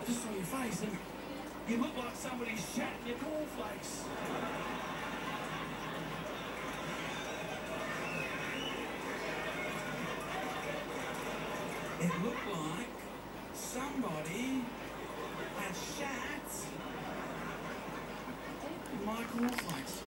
just saw your face and you look like somebody's shat in your cornflakes. It looked like somebody had shat in my cornflakes.